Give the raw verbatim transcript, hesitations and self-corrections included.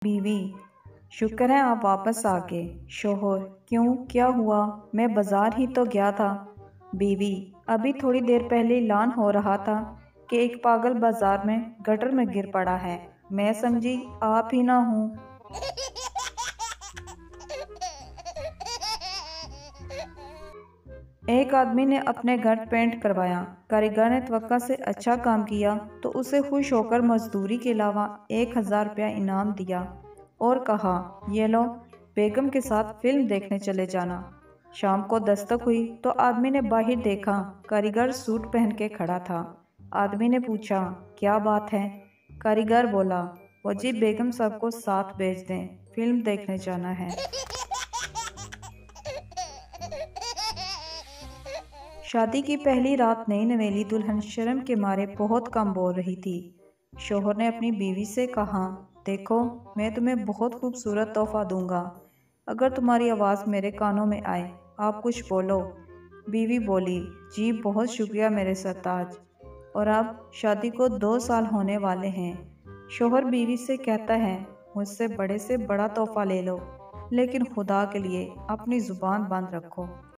بیوی: شکر ہے آپ واپس آ گئے۔ شوہر: کیوں، کیا ہوا؟ میں بازار ہی تو گیا تھا۔ بیوی: ابھی تھوڑی دیر پہلے اعلان ہو رہا تھا کہ ایک پاگل بازار میں گٹر میں گر پڑا ہے، میں سمجھی آپ ہی نہ ہوں۔ ایک آدمی نے اپنے گھر پینٹ کروایا، کاریگر نے توقع سے اچھا کام کیا تو اسے خوش ہو کر مزدوری کے علاوہ ایک ہزار روپیہ انعام دیا اور کہا، یہ لو، بیگم کے ساتھ فلم دیکھنے چلے جانا۔ شام کو دستک ہوئی تو آدمی نے باہر دیکھا، کاریگر سوٹ پہن کے کھڑا تھا۔ آدمی نے پوچھا، کیا بات ہے؟ کاریگر بولا، وہ جی بیگم صاحب کو ساتھ بھیج دیں، فلم دیکھنے جانا ہے۔ شادی کی پہلی رات نئی نویلی دلہن شرم کے مارے بہت کم بول رہی تھی۔ شوہر نے اپنی بیوی سے کہا، دیکھو، میں تمہیں بہت خوبصورت تحفہ دوں گا اگر تمہاری آواز میرے کانوں میں آئے، آپ کچھ بولو۔ بیوی بولی، جی بہت شکریہ میرے سرتاج، اور اب شادی کو دو سال ہونے والے ہیں۔ شوہر بیوی سے کہتا ہے، مجھ سے بڑے سے بڑا تحفہ لے لو لیکن خدا کے لیے اپنی زبان بند رکھو۔